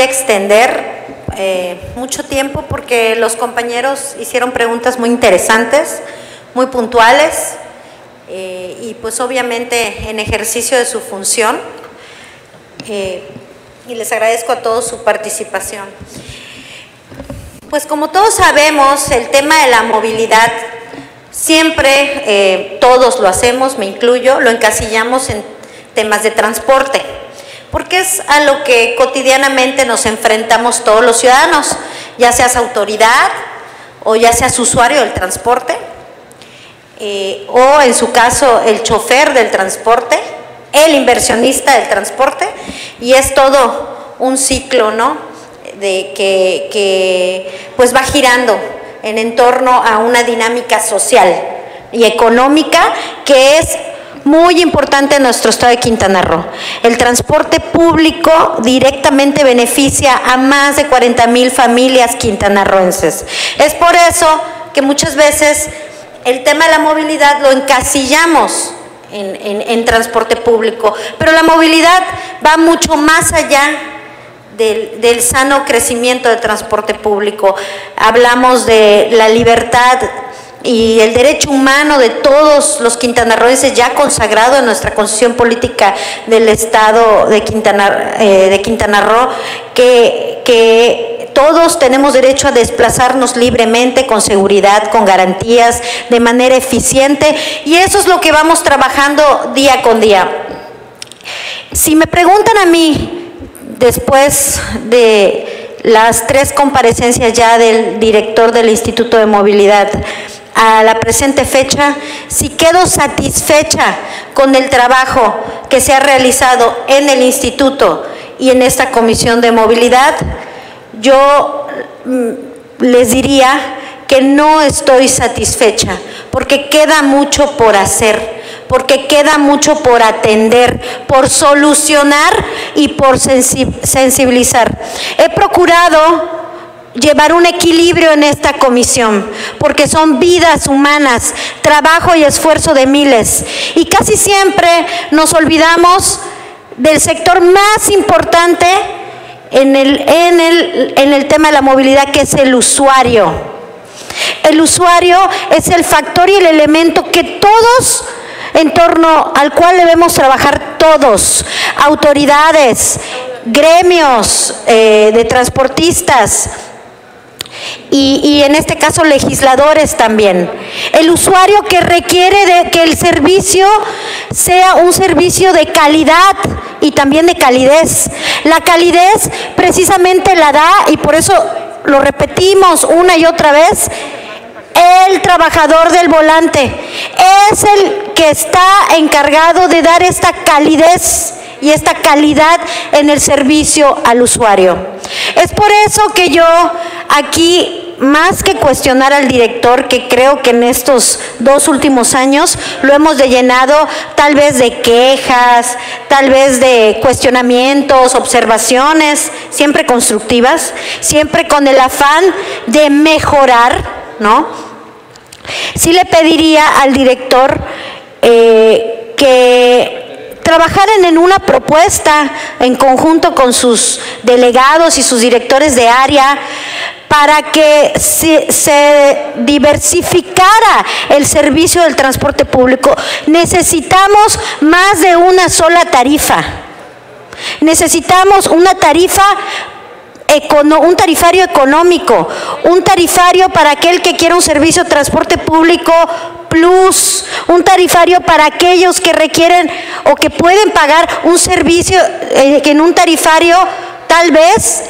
a extender mucho tiempo porque los compañeros hicieron preguntas muy interesantes, muy puntuales y pues obviamente en ejercicio de su función y les agradezco a todos su participación. Pues como todos sabemos, el tema de la movilidad siempre, todos lo hacemos, me incluyo, lo encasillamos en temas de transporte, porque es a lo que cotidianamente nos enfrentamos todos los ciudadanos, ya seas autoridad o ya seas usuario del transporte, o en su caso el chofer del transporte, el inversionista del transporte, y es todo un ciclo, ¿no?, de que pues va girando en torno a una dinámica social y económica que es muy importante en nuestro estado de Quintana Roo. El transporte público directamente beneficia a más de 40,000 familias quintanarroenses. Es por eso que muchas veces el tema de la movilidad lo encasillamos en transporte público, pero la movilidad va mucho más allá del sano crecimiento del transporte público. Hablamos de la libertad y el derecho humano de todos los quintanarroenses ya consagrado en nuestra Constitución Política del Estado de Quintana Roo, que todos tenemos derecho a desplazarnos libremente, con seguridad, con garantías, de manera eficiente, y eso es lo que vamos trabajando día con día. Si me preguntan a mí, después de las 3 comparecencias ya del director del Instituto de Movilidad a la presente fecha, si quedo satisfecha con el trabajo que se ha realizado en el instituto y en esta comisión de movilidad, yo les diría que no estoy satisfecha, porque queda mucho por hacer, porque queda mucho por atender, por solucionar y por sensibilizar. He procurado llevar un equilibrio en esta comisión, porque son vidas humanas, trabajo y esfuerzo de miles, y casi siempre nos olvidamos del sector más importante en el tema de la movilidad, que es el usuario. El usuario es el factor y el elemento que todos, en torno al cual debemos trabajar todos, autoridades, gremios de transportistas y en este caso legisladores también. El usuario que requiere de que el servicio sea un servicio de calidad y también de calidez. La calidez precisamente la da, y por eso lo repetimos una y otra vez, el trabajador del volante es el que está encargado de dar esta calidez y esta calidad en el servicio al usuario. Es por eso que yo aquí, más que cuestionar al director, que creo que en estos 2 últimos años lo hemos llenado tal vez de quejas, tal vez de cuestionamientos, observaciones, siempre constructivas, siempre con el afán de mejorar, ¿no? Sí le pediría al director que trabajaran en una propuesta en conjunto con sus delegados y sus directores de área para que se diversificara el servicio del transporte público. Necesitamos más de una sola tarifa. Necesitamos una tarifa, un tarifario económico, un tarifario para aquel que quiera un servicio de transporte público plus, un tarifario para aquellos que requieren o que pueden pagar un servicio en un tarifario tal vez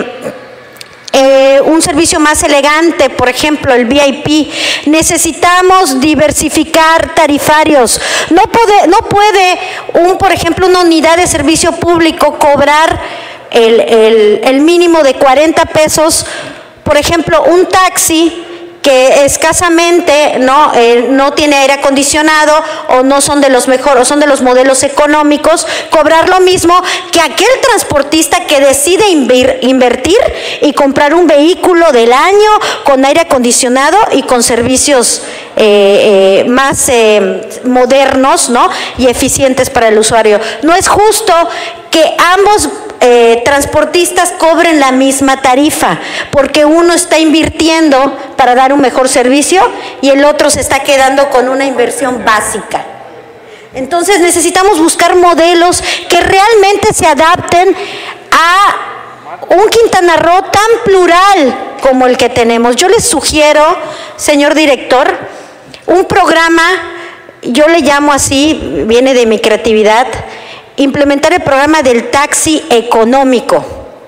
un servicio más elegante, por ejemplo el VIP. Necesitamos diversificar tarifarios. No puede por ejemplo una unidad de servicio público cobrar el mínimo de 40 pesos, por ejemplo un taxi que escasamente no tiene aire acondicionado o no son de los mejores, o son de los modelos económicos, cobrar lo mismo que aquel transportista que decide invertir y comprar un vehículo del año con aire acondicionado y con servicios más modernos, ¿no?, y eficientes para el usuario. No es justo que ambos transportistas cobren la misma tarifa, porque uno está invirtiendo para dar un mejor servicio y el otro se está quedando con una inversión básica. Entonces necesitamos buscar modelos que realmente se adapten a un Quintana Roo tan plural como el que tenemos. Yo les sugiero, señor director, un programa, yo le llamo así, viene de mi creatividad, implementar el programa del taxi económico,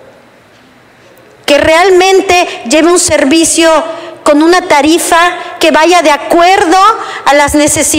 que realmente lleve un servicio con una tarifa que vaya de acuerdo a las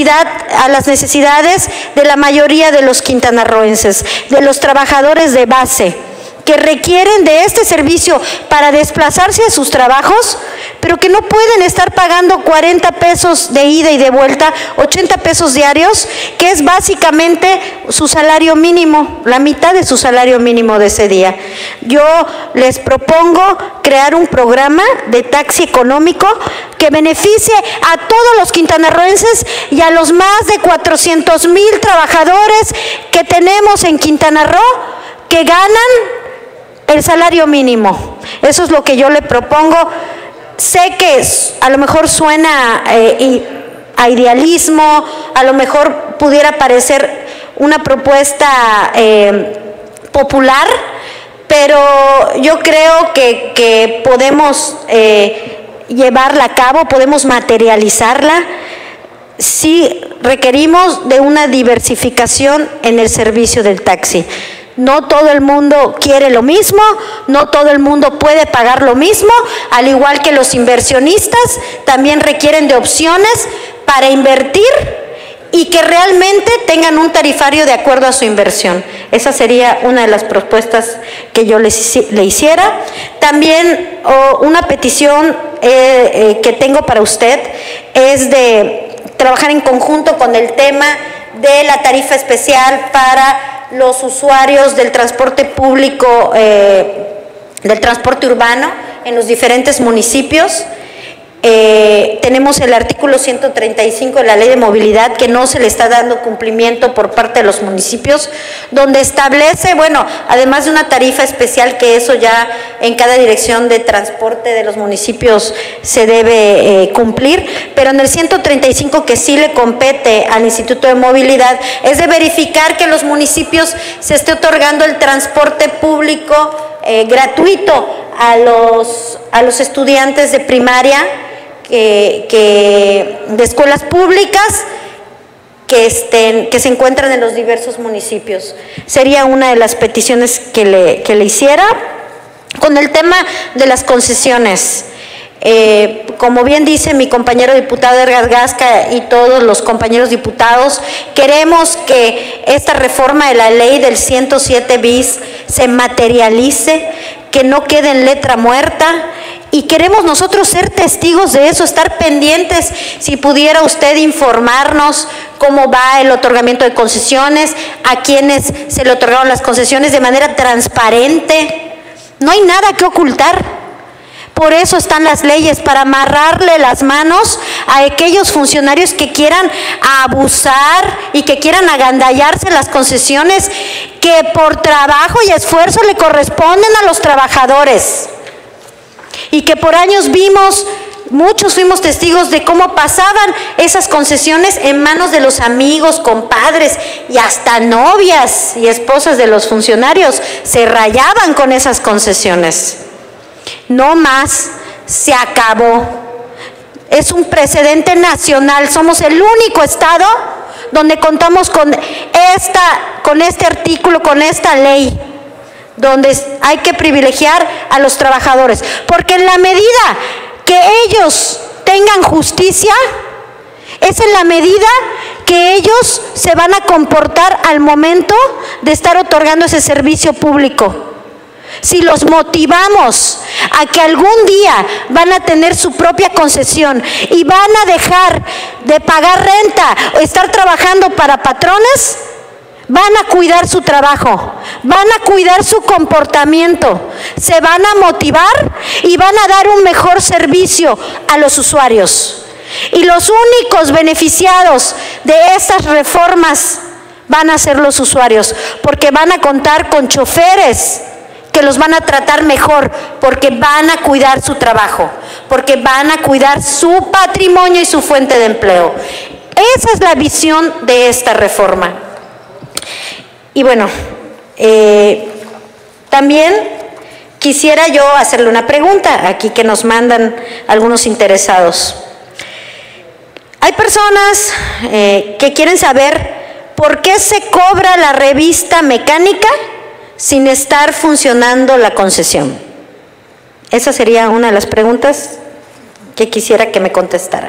necesidades de la mayoría de los quintanarroenses, de los trabajadores de base, que requieren de este servicio para desplazarse a sus trabajos, pero que no pueden estar pagando 40 pesos de ida y de vuelta, 80 pesos diarios, que es básicamente su salario mínimo, la mitad de su salario mínimo de ese día. Yo les propongo crear un programa de taxi económico que beneficie a todos los quintanarroenses y a los más de 400,000 trabajadores que tenemos en Quintana Roo que ganan el salario mínimo. Eso es lo que yo le propongo. Sé que a lo mejor suena a idealismo, a lo mejor pudiera parecer una propuesta popular, pero yo creo que podemos llevarla a cabo, podemos materializarla. Sí requerimos de una diversificación en el servicio del taxi. No todo el mundo quiere lo mismo, no todo el mundo puede pagar lo mismo, al igual que los inversionistas también requieren de opciones para invertir y que realmente tengan un tarifario de acuerdo a su inversión. Esa sería una de las propuestas que yo le hiciera. También una petición que tengo para usted es de trabajar en conjunto con el tema de la tarifa especial para los usuarios del transporte público, del transporte urbano en los diferentes municipios. Tenemos el artículo 135 de la Ley de Movilidad que no se le está dando cumplimiento por parte de los municipios, donde establece, bueno, además de una tarifa especial, que eso ya en cada dirección de transporte de los municipios se debe cumplir, pero en el 135 que sí le compete al Instituto de Movilidad es de verificar que en los municipios se esté otorgando el transporte público gratuito a los estudiantes de primaria, de escuelas públicas que se encuentran en los diversos municipios. Sería una de las peticiones que le hiciera. Con el tema de las concesiones, como bien dice mi compañero diputado Edgar Gasca y todos los compañeros diputados, queremos que esta reforma de la ley del 107 bis se materialice, que no quede en letra muerta, y queremos nosotros ser testigos de eso, estar pendientes. Si pudiera usted informarnos cómo va el otorgamiento de concesiones, a quienes se le otorgaron las concesiones de manera transparente. No hay nada que ocultar. Por eso están las leyes, para amarrarle las manos a aquellos funcionarios que quieran abusar y que quieran agandallarse las concesiones que por trabajo y esfuerzo le corresponden a los trabajadores. Y que por años muchos fuimos testigos de cómo pasaban esas concesiones en manos de los amigos, compadres y hasta novias y esposas de los funcionarios. Se rayaban con esas concesiones. No más, se acabó. Es un precedente nacional. Somos el único estado donde contamos con este artículo, con esta ley, donde hay que privilegiar a los trabajadores, porque en la medida que ellos tengan justicia, es en la medida que ellos se van a comportar al momento de estar otorgando ese servicio público. Si los motivamos a que algún día van a tener su propia concesión y van a dejar de pagar renta o estar trabajando para patrones, van a cuidar su trabajo, van a cuidar su comportamiento, se van a motivar y van a dar un mejor servicio a los usuarios. Y los únicos beneficiados de estas reformas van a ser los usuarios, porque van a contar con choferes que los van a tratar mejor, porque van a cuidar su trabajo, porque van a cuidar su patrimonio y su fuente de empleo. Esa es la visión de esta reforma. Y bueno, también quisiera yo hacerle una pregunta aquí que nos mandan algunos interesados. Hay personas que quieren saber por qué se cobra la revista mecánica sin estar funcionando la concesión. Esa sería una de las preguntas que quisiera que me contestara.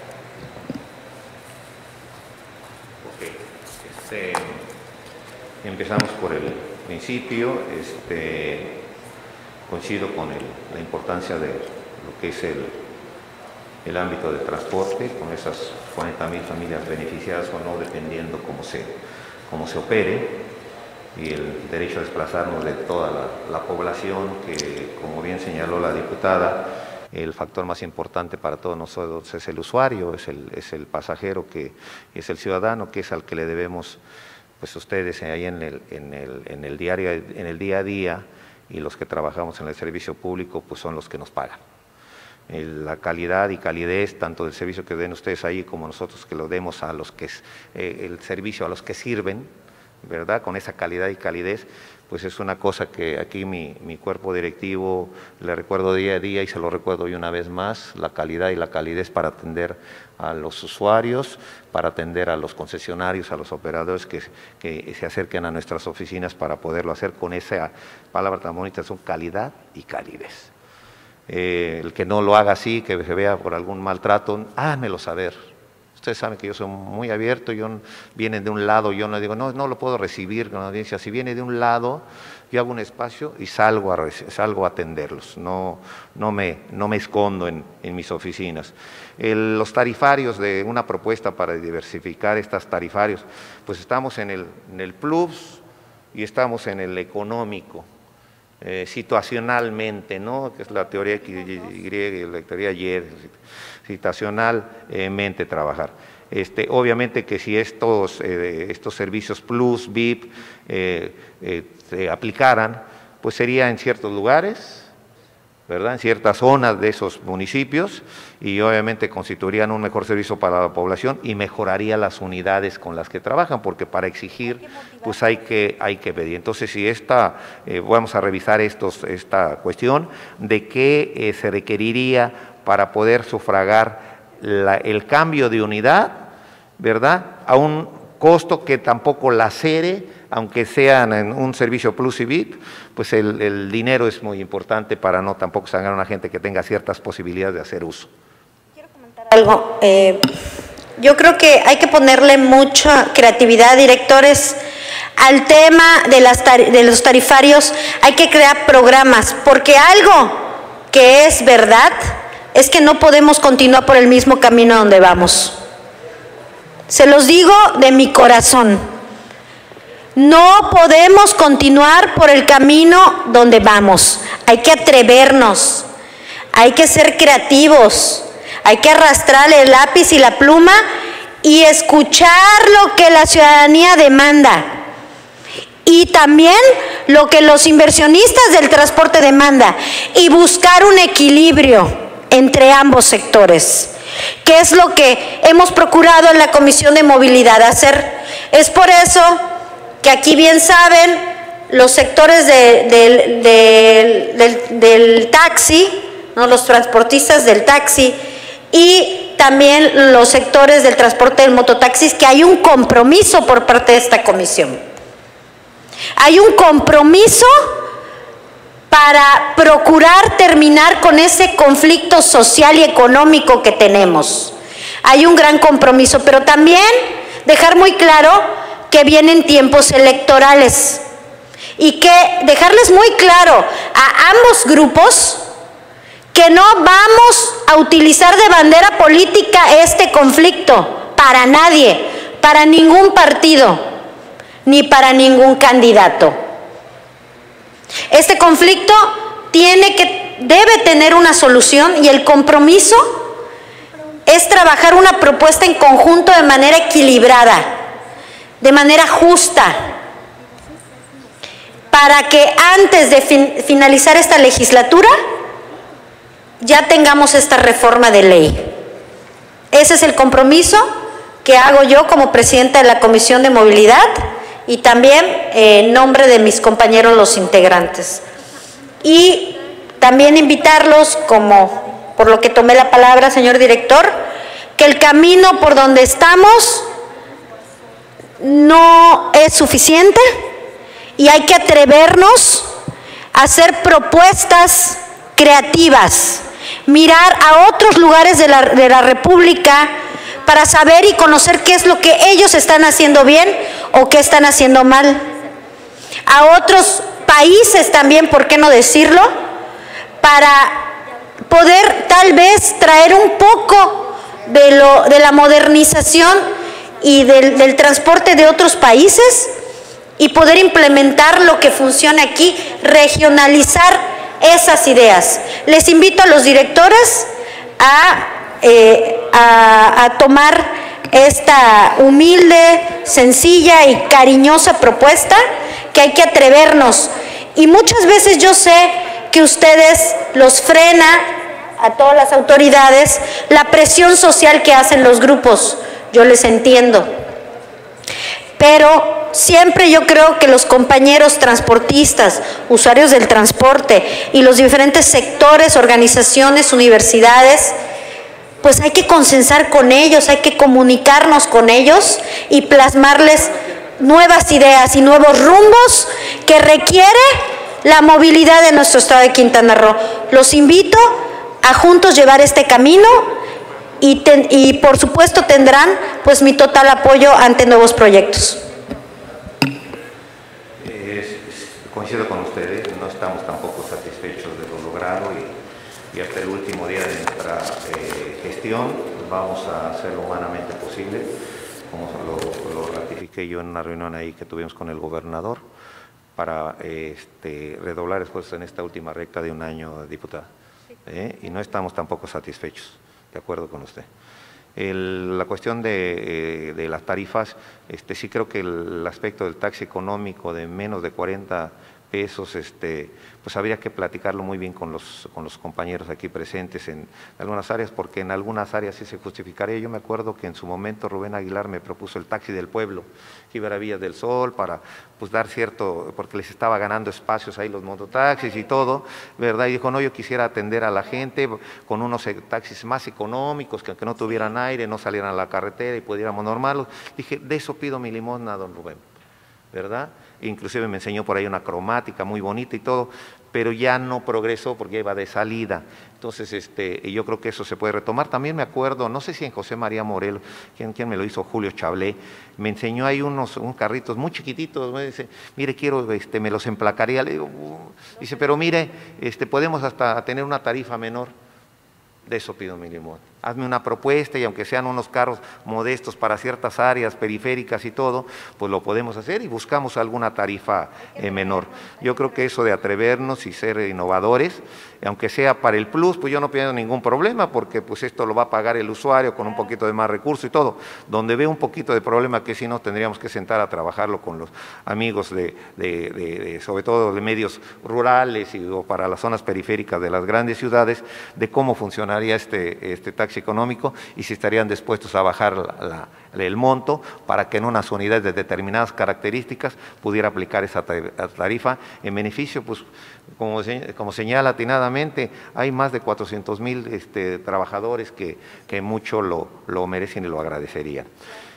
Empezamos por el principio. Coincido con la importancia de lo que es el ámbito del transporte, con esas 40.000 familias beneficiadas o no, dependiendo cómo se opere, y el derecho a desplazarnos de toda la población, que, como bien señaló la diputada, el factor más importante para todos nosotros es el usuario, es el pasajero, que es el ciudadano, que es al que le debemos, pues ustedes ahí en el día a día, y los que trabajamos en el servicio público, pues son los que nos pagan. La calidad y calidez tanto del servicio que den ustedes ahí como nosotros que lo demos a los que el servicio a los que sirven, ¿verdad? Con esa calidad y calidez, pues es una cosa que aquí mi cuerpo directivo le recuerdo día a día, y se lo recuerdo yo una vez más: la calidad y la calidez para atender a los usuarios, para atender a los concesionarios, a los operadores que se acerquen a nuestras oficinas para poderlo hacer con esa palabra tan bonita, son calidad y calidez. El que no lo haga así, que se vea por algún maltrato, háganmelo saber. Ustedes saben que yo soy muy abierto, vienen de un lado, yo no digo, no lo puedo recibir con la audiencia. Si viene de un lado, yo hago un espacio y salgo a atenderlos, no me escondo en mis oficinas. Los tarifarios, de una propuesta para diversificar estos tarifarios, pues estamos en el plus y estamos en el económico. Situacionalmente, ¿no? Que es la teoría griega, la teoría Y, situacionalmente trabajar. Obviamente que si estos servicios plus, VIP, se aplicaran, pues sería en ciertos lugares, ¿verdad? En ciertas zonas de esos municipios, y obviamente constituirían un mejor servicio para la población y mejoraría las unidades con las que trabajan, porque para exigir pues hay que pedir. Entonces, si vamos a revisar esta cuestión de qué se requeriría para poder sufragar el cambio de unidad, ¿verdad? A un costo que tampoco lacere, aunque sean en un servicio plus y VIP, pues el dinero es muy importante para no tampoco sacar a una gente que tenga ciertas posibilidades de hacer uso. Quiero comentar algo. Yo creo que hay que ponerle mucha creatividad, directores, al tema de los tarifarios. Hay que crear programas, porque algo que es verdad es que no podemos continuar por el mismo camino donde vamos. Se los digo de mi corazón. No podemos continuar por el camino donde vamos. Hay que atrevernos, hay que ser creativos, hay que arrastrar el lápiz y la pluma y escuchar lo que la ciudadanía demanda. Y también lo que los inversionistas del transporte demandan, y buscar un equilibrio entre ambos sectores, que es lo que hemos procurado en la Comisión de Movilidad hacer. Es por eso que aquí bien saben los sectores del taxi, ¿no? Los transportistas del taxi, y también los sectores del transporte del mototaxis, que hay un compromiso por parte de esta comisión. Hay un compromiso para procurar terminar con ese conflicto social y económico que tenemos. Hay un gran compromiso, pero también dejar muy claro que vienen tiempos electorales y que dejarles muy claro a ambos grupos que no vamos a utilizar de bandera política este conflicto para nadie, para ningún partido, ni para ningún candidato. Este conflicto debe tener una solución, y el compromiso es trabajar una propuesta en conjunto de manera equilibrada, de manera justa, para que antes de finalizar esta legislatura ya tengamos esta reforma de ley. Ese es el compromiso que hago yo como presidenta de la Comisión de Movilidad y también en nombre de mis compañeros los integrantes. Y también invitarlos, como por lo que tomé la palabra, señor director, que el camino por donde estamos no es suficiente y hay que atrevernos a hacer propuestas creativas, mirar a otros lugares de la República para saber y conocer qué es lo que ellos están haciendo bien o qué están haciendo mal. A otros países también, ¿por qué no decirlo? Para poder tal vez traer un poco de la modernización y del transporte de otros países y poder implementar lo que funciona aquí, regionalizar esas ideas. Les invito a los directores a tomar esta humilde, sencilla y cariñosa propuesta, que hay que atrevernos. Y muchas veces yo sé que ustedes los frena, a todas las autoridades, la presión social que hacen los grupos. Yo les entiendo. Pero siempre yo creo que los compañeros transportistas, usuarios del transporte y los diferentes sectores, organizaciones, universidades, pues hay que consensar con ellos, hay que comunicarnos con ellos y plasmarles nuevas ideas y nuevos rumbos que requiere la movilidad de nuestro estado de Quintana Roo. Los invito a juntos llevar este camino y por supuesto tendrán pues mi total apoyo ante nuevos proyectos. Coincido con ustedes, no estamos tampoco satisfechos de lo logrado y hasta el último día de nuestra gestión vamos a hacer lo humanamente posible, como lo ratifiqué yo en una reunión ahí que tuvimos con el gobernador, para redoblar esfuerzos en esta última recta de un año, diputada. Y no estamos tampoco satisfechos, de acuerdo con usted. La cuestión de las tarifas, sí creo que el aspecto del taxi económico de menos de 40 pesos, pues habría que platicarlo muy bien con los compañeros aquí presentes en algunas áreas, porque en algunas áreas sí se justificaría. Yo me acuerdo que en su momento Rubén Aguilar me propuso el taxi del pueblo, que iba a Villas del Sol para pues dar cierto, porque les estaba ganando espacios ahí los mototaxis y todo, ¿verdad? Y dijo, no, yo quisiera atender a la gente con unos taxis más económicos, que aunque no tuvieran aire, no salieran a la carretera y pudiéramos normarlos. Dije, de eso pido mi limosna, don Rubén, ¿verdad? Inclusive me enseñó por ahí una cromática muy bonita y todo, pero ya no progresó porque ya iba de salida. Entonces, yo creo que eso se puede retomar. También me acuerdo, no sé si en José María Morelos, ¿quién me lo hizo? Julio Chablé, me enseñó ahí unos carritos muy chiquititos, me dice, mire, quiero, me los emplacaría. Le digo, dice, pero mire, podemos hasta tener una tarifa menor. De eso pido mi limón. Hazme una propuesta y aunque sean unos carros modestos para ciertas áreas periféricas y todo, pues lo podemos hacer y buscamos alguna tarifa menor. Yo creo que eso de atrevernos y ser innovadores, aunque sea para el plus, pues yo no pido ningún problema porque pues esto lo va a pagar el usuario con un poquito de más recursos y todo. Donde veo un poquito de problema que si no tendríamos que sentar a trabajarlo con los amigos sobre todo de medios rurales o para las zonas periféricas de las grandes ciudades, de cómo funcionaría este taxi económico y si estarían dispuestos a bajar el monto para que en unas unidades de determinadas características pudiera aplicar esa tarifa en beneficio, pues como señala atinadamente, hay más de 400,000 trabajadores que mucho lo merecen y lo agradecerían.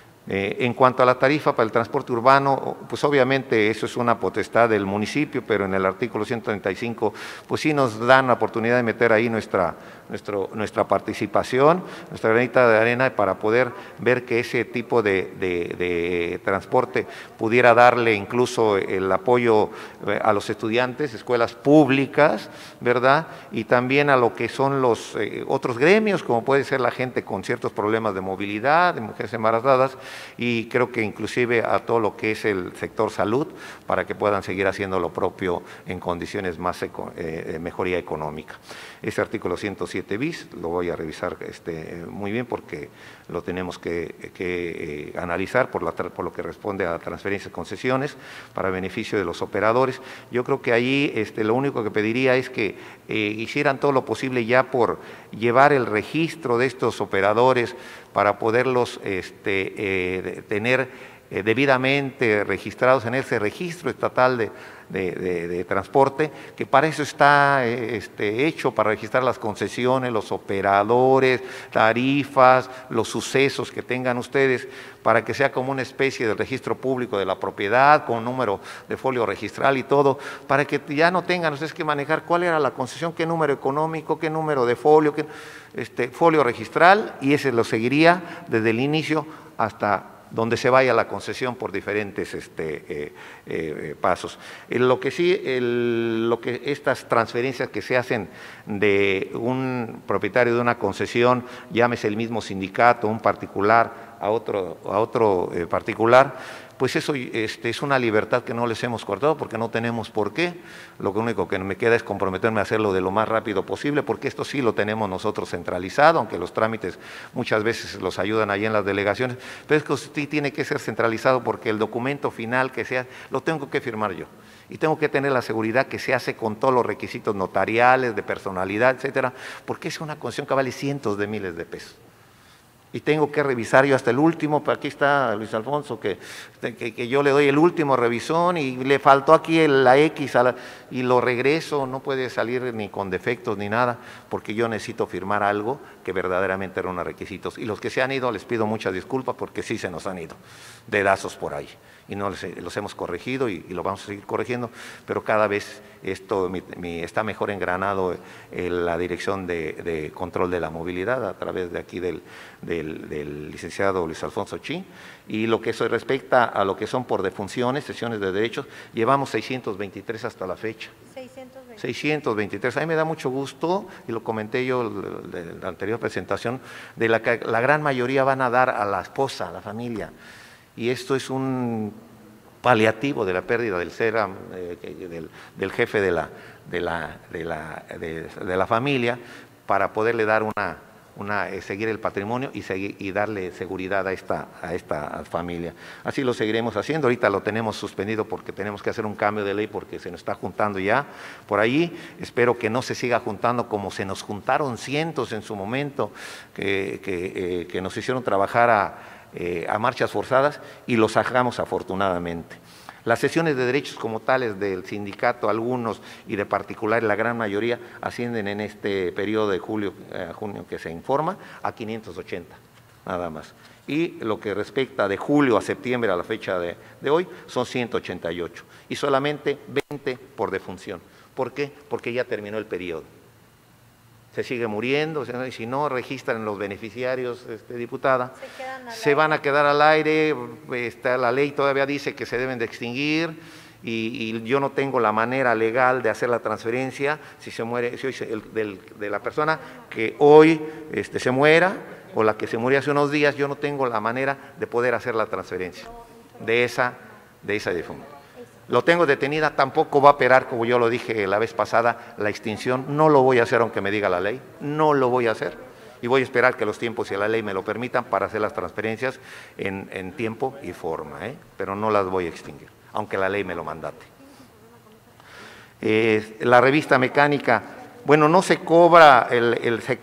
En cuanto a la tarifa para el transporte urbano, pues obviamente eso es una potestad del municipio, pero en el artículo 135 pues sí nos dan la oportunidad de meter ahí nuestra participación, nuestra granita de arena para poder ver que ese tipo de transporte pudiera darle incluso el apoyo a los estudiantes, escuelas públicas, ¿verdad? Y también a lo que son los otros gremios, como puede ser la gente con ciertos problemas de movilidad, de mujeres embarazadas, y creo que inclusive a todo lo que es el sector salud, para que puedan seguir haciendo lo propio en condiciones más mejoría económica. Ese artículo 107 bis lo voy a revisar muy bien porque lo tenemos que analizar por lo que responde a transferencias y concesiones para beneficio de los operadores. Yo creo que ahí lo único que pediría es que hicieran todo lo posible ya por llevar el registro de estos operadores para poderlos tener debidamente registrados en ese registro estatal de transporte, que para eso está hecho, para registrar las concesiones, los operadores, tarifas, los sucesos que tengan ustedes, para que sea como una especie de registro público de la propiedad, con un número de folio registral y todo, para que ya no tengan ustedes que manejar cuál era la concesión, qué número económico, qué número de folio, folio registral, y ese lo seguiría desde el inicio hasta donde se vaya la concesión por diferentes pasos. Lo que estas transferencias que se hacen de un propietario de una concesión, llámese el mismo sindicato, un particular a otro particular, pues eso es una libertad que no les hemos cortado porque no tenemos por qué. Lo único que me queda es comprometerme a hacerlo de lo más rápido posible, porque esto sí lo tenemos nosotros centralizado, aunque los trámites muchas veces los ayudan allí en las delegaciones, pero es que sí tiene que ser centralizado porque el documento final que sea, lo tengo que firmar yo. Y tengo que tener la seguridad que se hace con todos los requisitos notariales, de personalidad, etcétera, porque es una concesión que vale cientos de miles de pesos. Y tengo que revisar yo hasta el último, pero aquí está Luis Alfonso, que yo le doy el último revisón y le faltó aquí la X y lo regreso, no puede salir ni con defectos ni nada, porque yo necesito firmar algo que verdaderamente eran requisitos. Y los que se han ido les pido muchas disculpas porque sí se nos han ido dedazos por ahí. Y no los hemos corregido y lo vamos a seguir corrigiendo, pero cada vez esto está mejor engranado la dirección de control de la movilidad a través de aquí del licenciado Luis Alfonso Chi, y lo que eso respecta a lo que son por defunciones, sesiones de derechos, llevamos 623 hasta la fecha. 623. A mí me da mucho gusto, y lo comenté yo en la anterior presentación, de la que la gran mayoría van a dar a la esposa, a la familia. Y esto es un paliativo de la pérdida del del jefe de la familia, para poderle dar seguir el patrimonio y darle seguridad a esta familia. Así lo seguiremos haciendo. Ahorita lo tenemos suspendido porque tenemos que hacer un cambio de ley porque se nos está juntando ya por ahí. Espero que no se siga juntando como se nos juntaron cientos en su momento que nos hicieron trabajar a marchas forzadas y los sacamos afortunadamente. Las sesiones de derechos como tales del sindicato, algunos, y de particulares, la gran mayoría, ascienden en este periodo de julio a junio que se informa a 580, nada más. Y lo que respecta de julio a septiembre a la fecha de hoy son 188 y solamente 20 por defunción. ¿Por qué? Porque ya terminó el periodo. Se sigue muriendo, y si no registran los beneficiarios, diputada, se van a quedar al aire. La ley todavía dice que se deben de extinguir y yo no tengo la manera legal de hacer la transferencia si se muere, si hoy de la persona que hoy se muera o la que se murió hace unos días, yo no tengo la manera de poder hacer la transferencia de esa difunta. Lo tengo detenida, tampoco va a operar, como yo lo dije la vez pasada, la extinción. No lo voy a hacer aunque me diga la ley, no lo voy a hacer. Y voy a esperar que los tiempos y la ley me lo permitan para hacer las transferencias en tiempo y forma, pero no las voy a extinguir, aunque la ley me lo mandate. La revista mecánica, bueno, no se cobra, se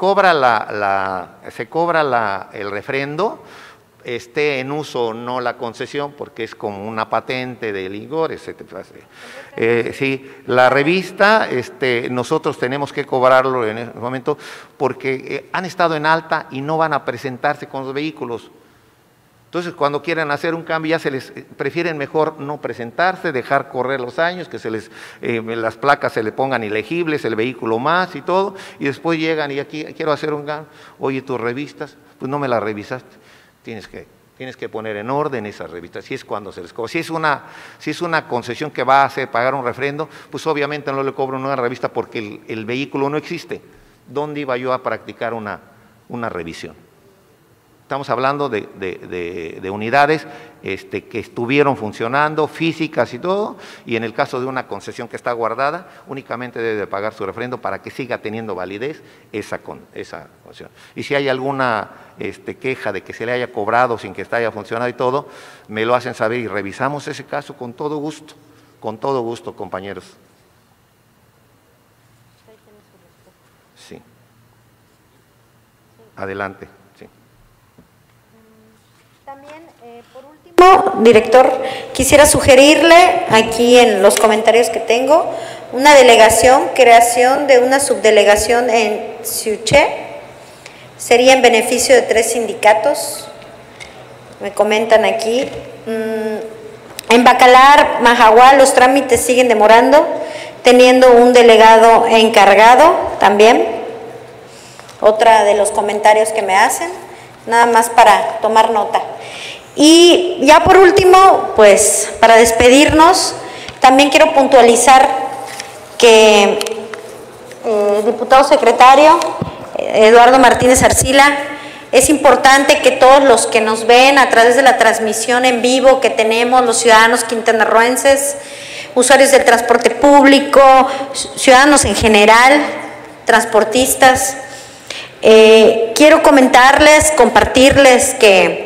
cobra el refrendo, esté en uso o no la concesión, porque es como una patente de Ligor, etcétera. Sí, la revista, nosotros tenemos que cobrarlo en ese momento porque han estado en alta y no van a presentarse con los vehículos. Entonces, cuando quieren hacer un cambio, ya prefieren mejor no presentarse, dejar correr los años, que las placas se le pongan ilegibles, el vehículo más y todo, y después llegan y aquí quiero hacer un cambio. Oye, tus revistas, pues no me las revisaste. Tienes que poner en orden esas revistas, si es cuando se les cobra. Si es una concesión que va a hacer pagar un refrendo, pues obviamente no le cobro una revista porque el vehículo no existe. ¿Dónde iba yo a practicar una revisión? Estamos hablando de unidades que estuvieron funcionando, físicas y todo, y en el caso de una concesión que está guardada, únicamente debe de pagar su refrendo para que siga teniendo validez esa concesión. Y si hay alguna queja de que se le haya cobrado sin que haya funcionado y todo, me lo hacen saber y revisamos ese caso con todo gusto, compañeros. Sí. Adelante. También, por último, director, quisiera sugerirle aquí en los comentarios que tengo una delegación, creación de una subdelegación en Siuché, sería en beneficio de 3 sindicatos, me comentan aquí. En Bacalar, Majahual, los trámites siguen demorando, teniendo un delegado encargado también, otra de los comentarios que me hacen, nada más para tomar nota. Y ya por último, pues para despedirnos, también quiero puntualizar que diputado secretario Eduardo Martínez Arcila, es importante que todos los que nos ven a través de la transmisión en vivo que tenemos, los ciudadanos quintanarroenses, usuarios del transporte público, ciudadanos en general, transportistas, quiero comentarles, compartirles que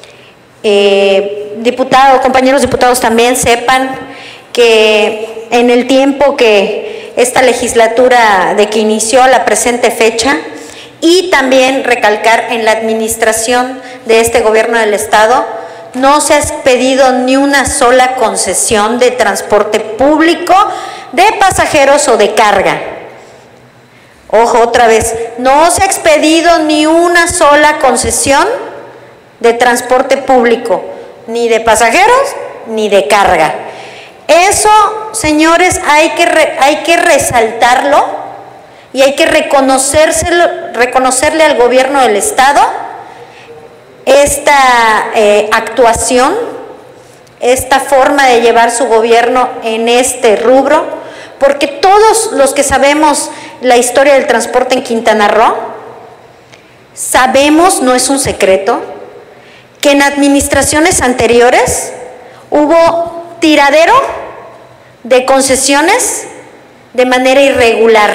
compañeros diputados también sepan que en el tiempo que esta legislatura de que inició la presente fecha, y también recalcar en la administración de este gobierno del estado, no se ha expedido ni una sola concesión de transporte público de pasajeros o de carga. Ojo, otra vez, no se ha expedido ni una sola concesión de transporte público, ni de pasajeros, ni de carga. Eso, señores, hay que resaltarlo y hay que reconocerle al gobierno del estado esta actuación, esta forma de llevar su gobierno en este rubro, porque todos los que sabemos la historia del transporte en Quintana Roo, sabemos, no es un secreto, que en administraciones anteriores hubo tiradero de concesiones de manera irregular.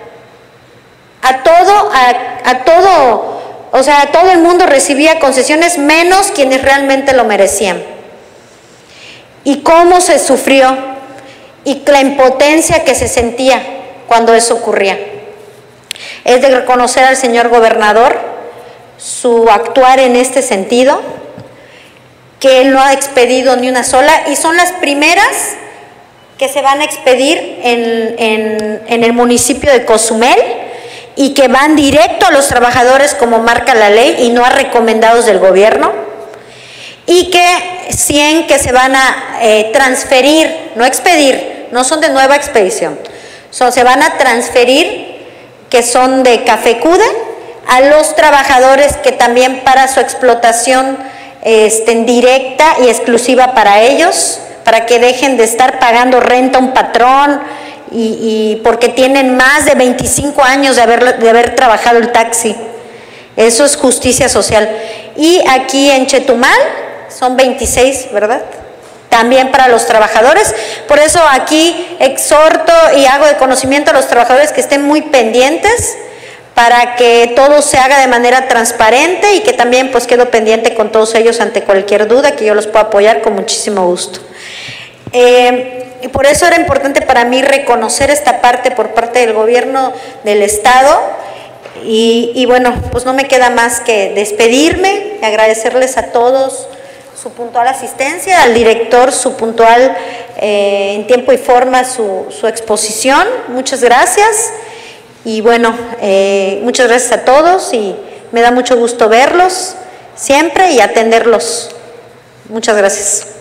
Todo el mundo recibía concesiones, menos quienes realmente lo merecían. Y cómo se sufrió, y la impotencia que se sentía cuando eso ocurría. Es de reconocer al señor gobernador su actuar en este sentido, que él no ha expedido ni una sola, y son las primeras que se van a expedir en el municipio de Cozumel, y que van directo a los trabajadores como marca la ley y no a recomendados del gobierno, y que 100 que se van a transferir, no expedir, no son de nueva expedición, se van a transferir, que son de Cafecude, a los trabajadores que también para su explotación directa y exclusiva para ellos, para que dejen de estar pagando renta a un patrón, y porque tienen más de 25 años de haber trabajado el taxi. Eso es justicia social. Y aquí en Chetumal son 26, ¿verdad? También para los trabajadores. Por eso aquí exhorto y hago de conocimiento a los trabajadores que estén muy pendientes para que todo se haga de manera transparente, y que también pues quedo pendiente con todos ellos ante cualquier duda, que yo los puedo apoyar con muchísimo gusto. Y por eso era importante para mí reconocer esta parte por parte del gobierno del estado, y bueno, pues no me queda más que despedirme, agradecerles a todos su puntual asistencia, al director su puntual en tiempo y forma su exposición. Muchas gracias, y bueno, muchas gracias a todos, y me da mucho gusto verlos siempre y atenderlos. Muchas gracias.